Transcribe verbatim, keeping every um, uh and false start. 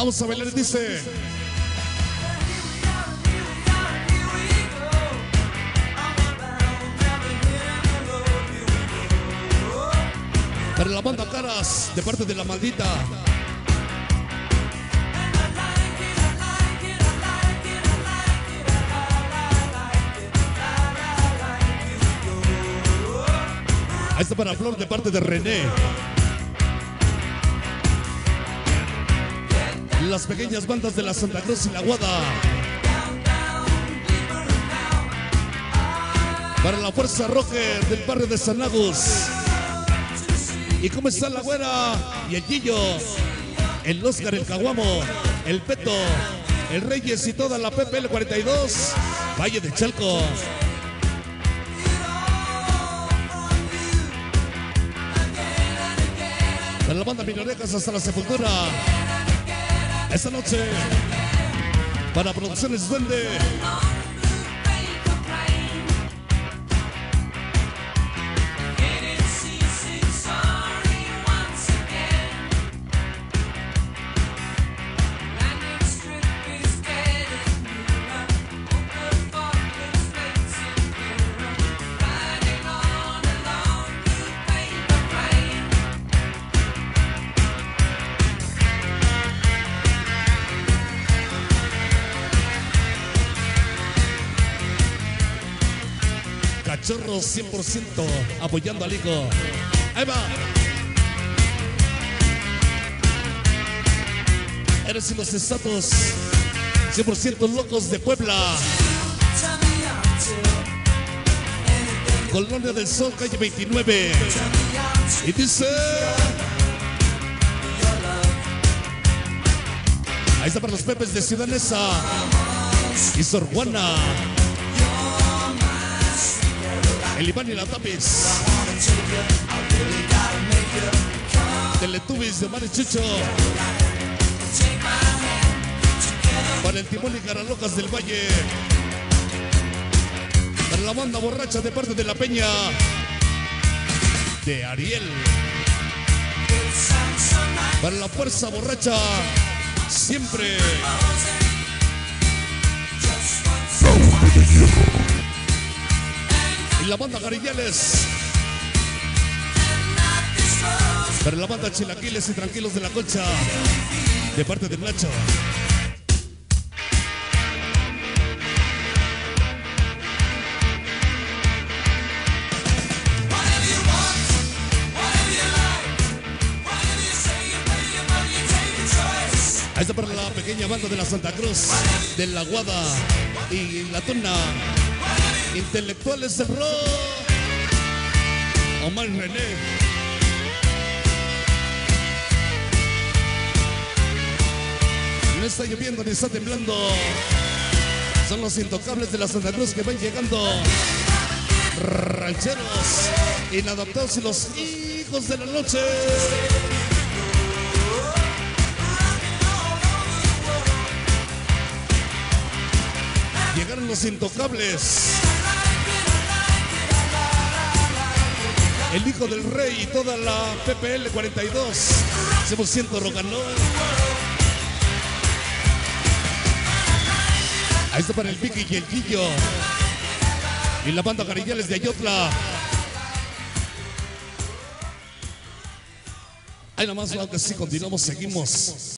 Vamos a bailar, dice. Para la banda Caras, de parte de La Maldita. Ahí está para Flor, de parte de René. Las pequeñas bandas de la Santa Cruz y la Guada. Para la Fuerza Rocker del barrio de San Agus. ¿Y cómo está la Güera? Y el Gillo, el Oscar, el Caguamo, el Peto, el Reyes y toda la P P L cuarenta y dos, Valle de Chalco. Para la banda Minorecas hasta la Sepultura. Esta noche, para Producciones Duende. Cachorros cien por ciento apoyando al hijo. Ahí va. Eres y los estatus cien por ciento locos de Puebla. Colonia del Sol, calle veintinueve. Y dice. Ahí está para los Pepes de Ciudad Neza y Sor Juana. El Iván y la Tapiz. Teletubbies de Marichucho. Para el Timón y Caralocas del Valle. Para la banda borracha de parte de La Peña. De Ariel. Para la Fuerza Borracha. Siempre. Y la banda Garillales. Para la banda Chilaquiles y Tranquilos de la Colcha. De parte de Nacho. Ahí está para la pequeña banda de la Santa Cruz, de la Guada y la Tuna. Intelectuales del rock. Omar René. No está lloviendo ni está temblando. Son los intocables de la Santa Cruz que van llegando. Rancheros, inadaptados y los hijos de la noche. Llegaron los intocables. El hijo del rey y toda la P P L cuarenta y dos. cien por ciento rock and roll. Ahí está para el Vicky y el Guillo. Y la banda Garillales de Ayotla. Ahí nomás, aunque sí, continuamos, seguimos.